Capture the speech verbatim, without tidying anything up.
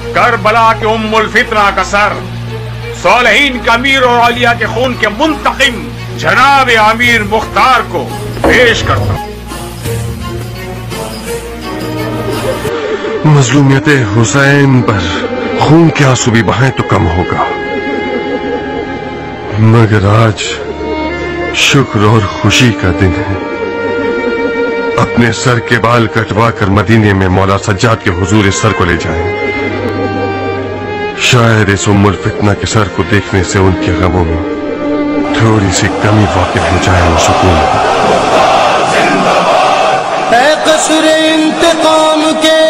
کربلا کے ام الفتنہ کا سر صالحین کا امیر اور اولیاء کے خون کے منتقم جناب امیر مختار کو پیش کرتا ہوں۔ مظلومیت حسین پر خون کے آنسو بھی بہائیں تو کم ہوگا، مگر آج شکر اور خوشی کا دن ہے۔ اپنے سر کے بال کٹوا کر مدینے میں مولا سجاد کے حضور اس سر کو لے جائیں، شاید اس ام الفتنہ کے سر کو دیکھنے سے ان کے غموں میں تھوڑی سی کمی واقع ہو جائے اور سکون۔ اے قصر انتقام کے